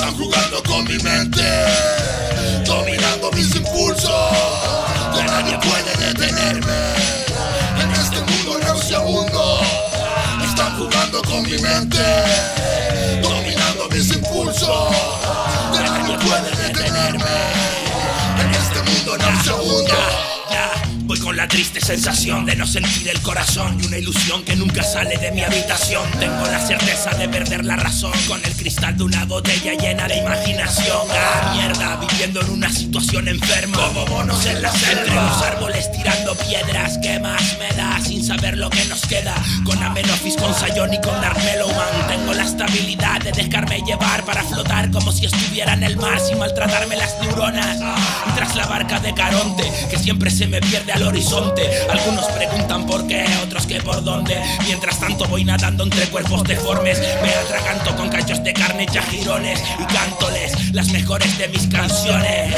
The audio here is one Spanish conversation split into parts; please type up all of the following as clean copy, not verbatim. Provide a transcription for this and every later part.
Están jugando con mi mente, dominando mis impulsos, que nadie puede detenerme. En este mundo nauseabundo, están jugando con mi mente, dominando mis impulsos, que nadie puede detenerme. En este mundo nauseabundo. Voy con la triste sensación de no sentir el corazón y una ilusión que nunca sale de mi habitación. Tengo la certeza de perder la razón con el cristal de una botella llena de imaginación. Ah, mierda, viviendo en una situación enferma, como monos en la selva, entre los árboles tirando piedras. ¿Qué más me da sin saber lo que nos queda? Con Amenofis, con Sion y con Dark Mellowman tengo la estabilidad de dejarme llevar para flotar como si estuviera en el mar sin maltratarme las neuronas. Y tras la barca de Caronte, que siempre se me pierde al horizonte, algunos preguntan por qué, otros que por dónde. Mientras tanto voy nadando entre cuerpos deformes, me atraganto con cachos de carne, chajirones, y cántoles las mejores de mis canciones.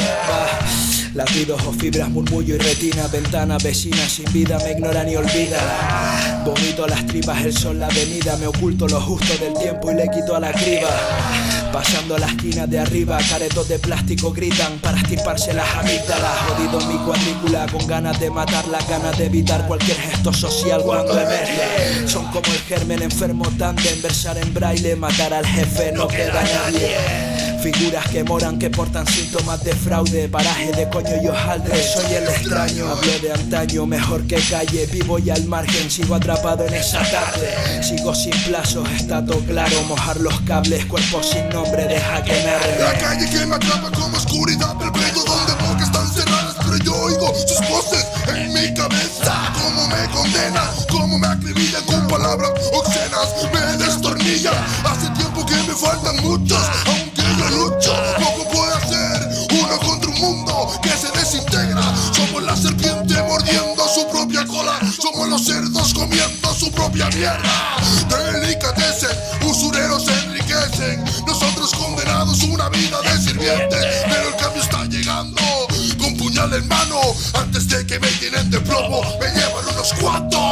Latidos o fibras, murmullo y retina, ventana, vecina sin vida, me ignoran y olvida. Vomito las tripas, el sol, la avenida, me oculto lo justo del tiempo y le quito a la criba. Pasando la esquina de arriba, caretos de plástico gritan para estirparse las amígdalas. Jodido mi cuadrícula, con ganas de matar, las ganas de evitar cualquier gesto social cuando emerge. Son como el germen enfermo tándem, versar en braille, matar al jefe, no queda nadie. Figuras que moran, que portan síntomas de fraude, paraje de coño y hojaldre, soy el extraño. Hablo de antaño, mejor que calle, vivo y al margen, sigo atrapado en esa tarde. Sigo sin plazos, está todo claro, mojar los cables, cuerpo sin nombre, deja que me arregle. La calle que me atrapa como oscuridad, perplejo donde bocas están cerradas, pero yo oigo sus voces en mi cabeza. Cómo me condenan, cómo me acribillan con palabras obscenas, me destornillan. Hace tiempo que me faltan muchos, aunque yo lucho, poco puedo hacer uno contra un mundo que se desintegra. Somos la serpiente mordiendo su propia cola, somos los cerdos comiendo su propia mierda. Delicatecen, usureros se enriquecen, nosotros condenados una vida de sirviente. Pero el cambio está llegando, con puñal en mano, antes de que me llenen de plomo, me llevan unos cuantos.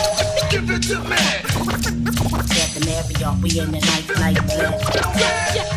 We in the night like that.